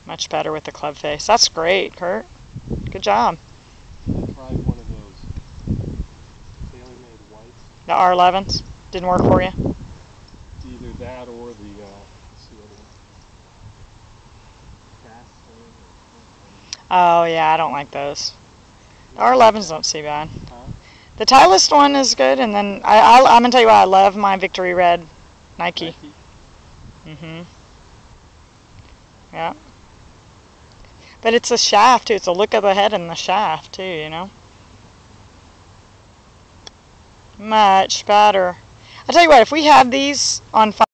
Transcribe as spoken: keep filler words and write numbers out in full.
Much better with the club face. That's great, Kurt. Good job. I tried one of those tailor-made whites. The R elevens didn't work for you? Either that or the, uh, what's the other one? Cast. Oh, yeah, I don't like those. The R elevens don't see bad. Huh? The Titleist one is good, and then I, I'll, I'm going to tell you what, I love my Victory Red Nike. Nike? Mm-hmm. Yeah. But it's a shaft, too. It's a look of the head and the shaft, too, you know? Much better. I tell you what, if we had these on